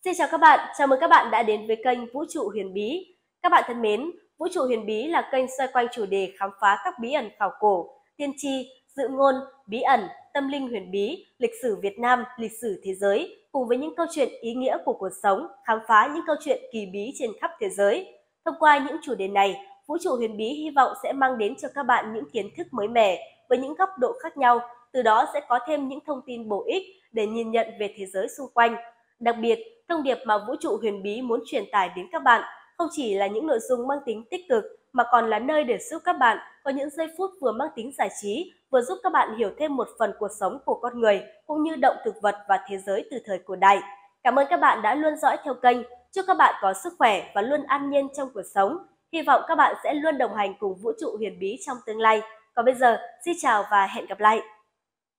Xin chào các bạn, chào mừng các bạn đã đến với kênh Vũ trụ huyền bí. Các bạn thân mến, Vũ trụ huyền bí là kênh xoay quanh chủ đề khám phá các bí ẩn khảo cổ, tiên tri, dự ngôn, bí ẩn, tâm linh huyền bí, lịch sử Việt Nam, lịch sử thế giới, cùng với những câu chuyện ý nghĩa của cuộc sống, khám phá những câu chuyện kỳ bí trên khắp thế giới. Thông qua những chủ đề này, Vũ trụ huyền bí hy vọng sẽ mang đến cho các bạn những kiến thức mới mẻ với những góc độ khác nhau, từ đó sẽ có thêm những thông tin bổ ích để nhìn nhận về thế giới xung quanh. Đặc biệt, thông điệp mà Vũ trụ huyền bí muốn truyền tải đến các bạn không chỉ là những nội dung mang tính tích cực mà còn là nơi để giúp các bạn có những giây phút vừa mang tính giải trí, vừa giúp các bạn hiểu thêm một phần cuộc sống của con người cũng như động thực vật và thế giới từ thời cổ đại. Cảm ơn các bạn đã luôn dõi theo kênh. Chúc các bạn có sức khỏe và luôn an nhiên trong cuộc sống. Hy vọng các bạn sẽ luôn đồng hành cùng Vũ trụ huyền bí trong tương lai. Còn bây giờ, xin chào và hẹn gặp lại!